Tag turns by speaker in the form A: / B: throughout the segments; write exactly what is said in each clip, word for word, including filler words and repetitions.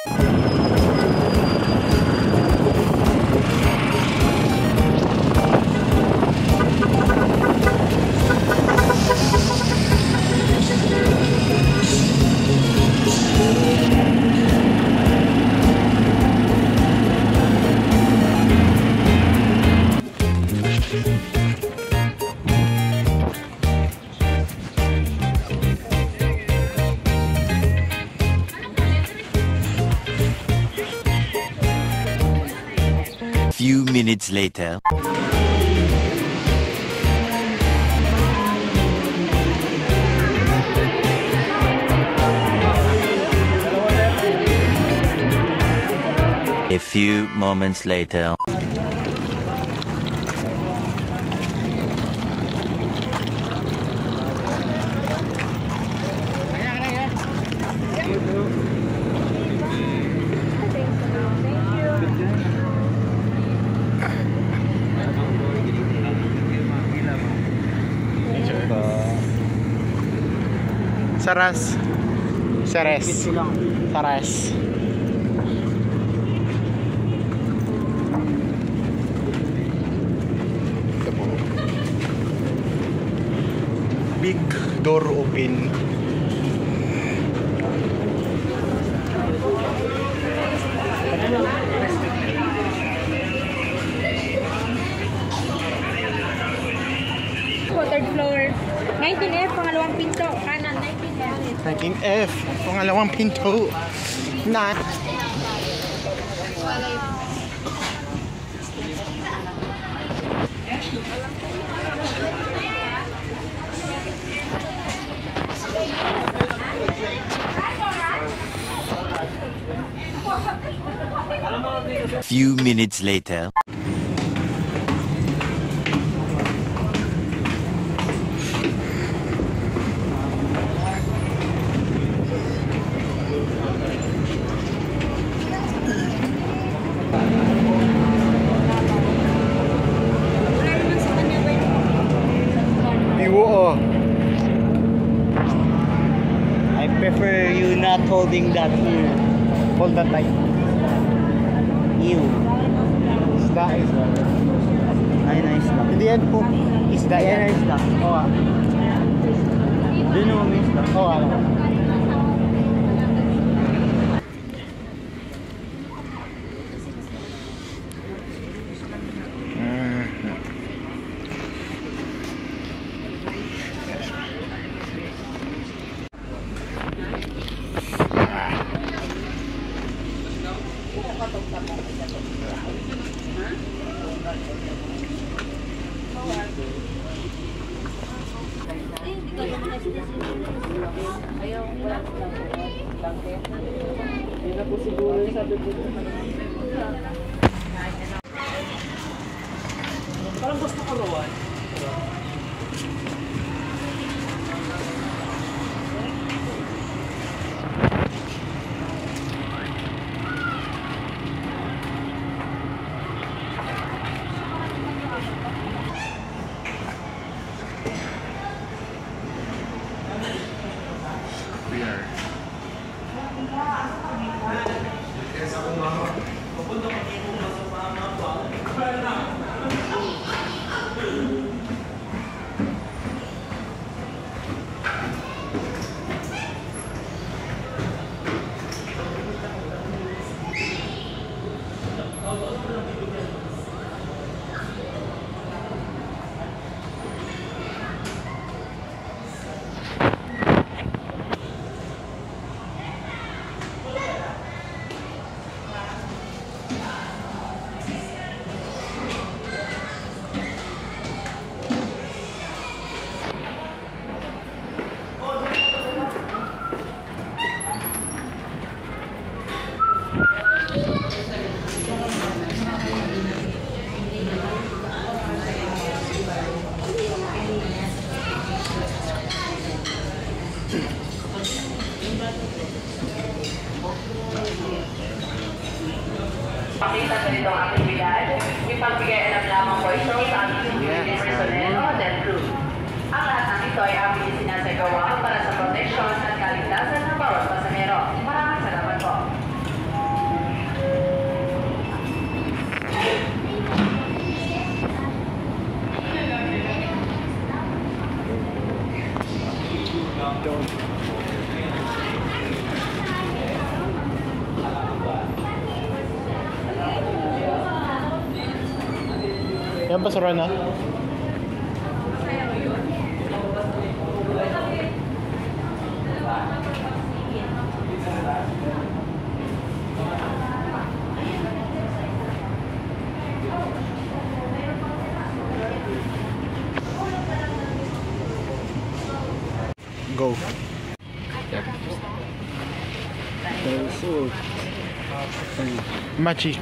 A: Few minutes later. A few moments later.
B: Saras. Sares. Saras. Big door open.
C: Third floor. nineteen F, pangalawang pinto. Kanan, nineteen F.
B: nineteen F, pangalawang pinto. Na.
A: Few minutes later.
B: I prefer you not holding that here. Hold that tight. Ew. Isda, isda. Ay, na isda. Hindi yan po. Isda yan. Yan isda. Oo ah. Doon mo may isda. Oo ah.
D: Parang gusto ko rawan.
E: Pakita sa nitong aktibidad, ipagbigay alam lamang po ito sa aming security personnel o D E N crew. Ang lahat ng ito ay aming sinasagawa para sa proteksyon at kaligtasan ng bawat pasahero. Maraming salamat po.
B: Don't. Yan basura na? Go. Magic.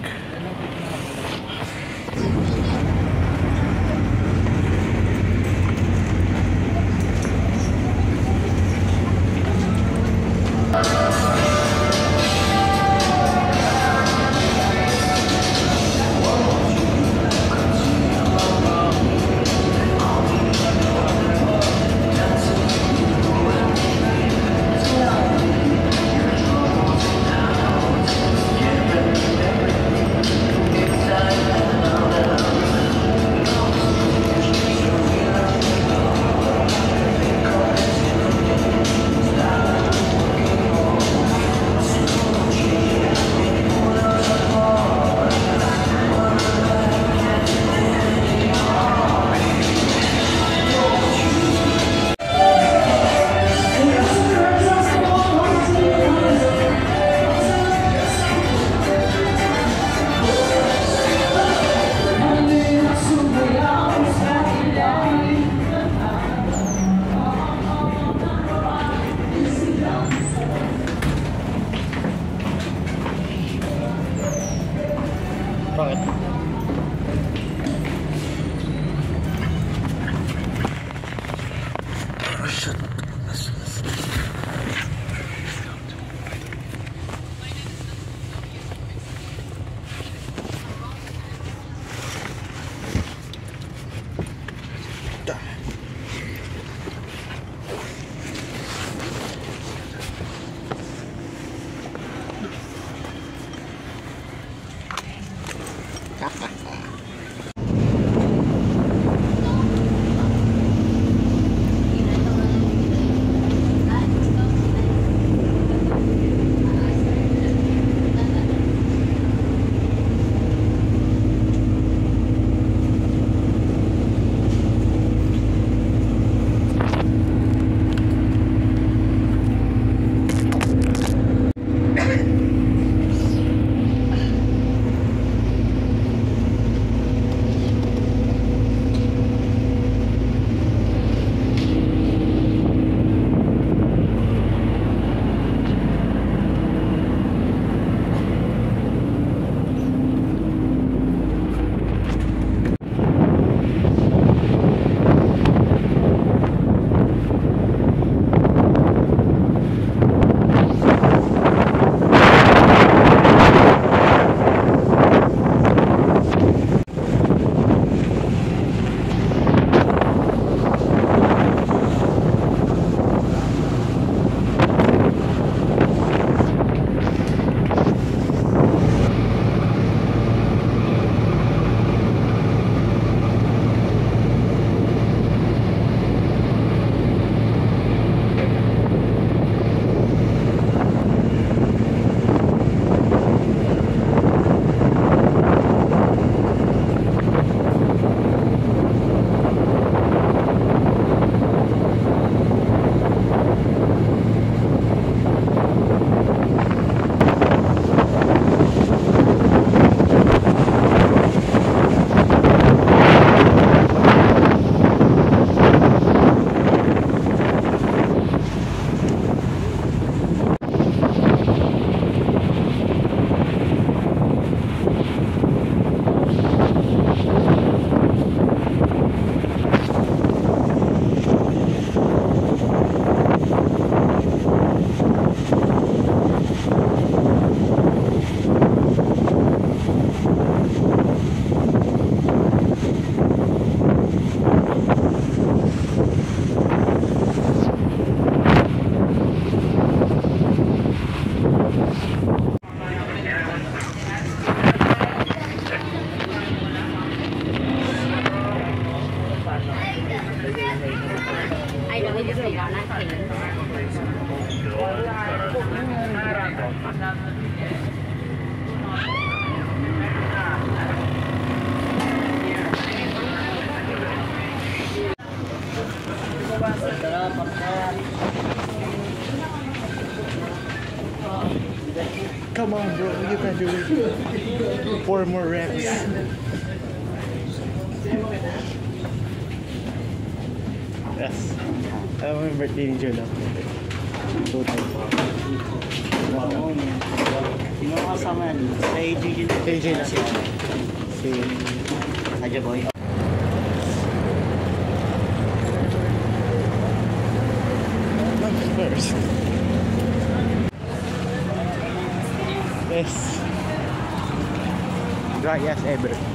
B: Come on, bro, you can do it. Four more reps. Yes. Alam mo yung birthday ni Jola? Two times. Wow. Sino ang kasama yan? Sa A J na. A J na siya. Si Saja Boy. First. Yes. Dry as ever.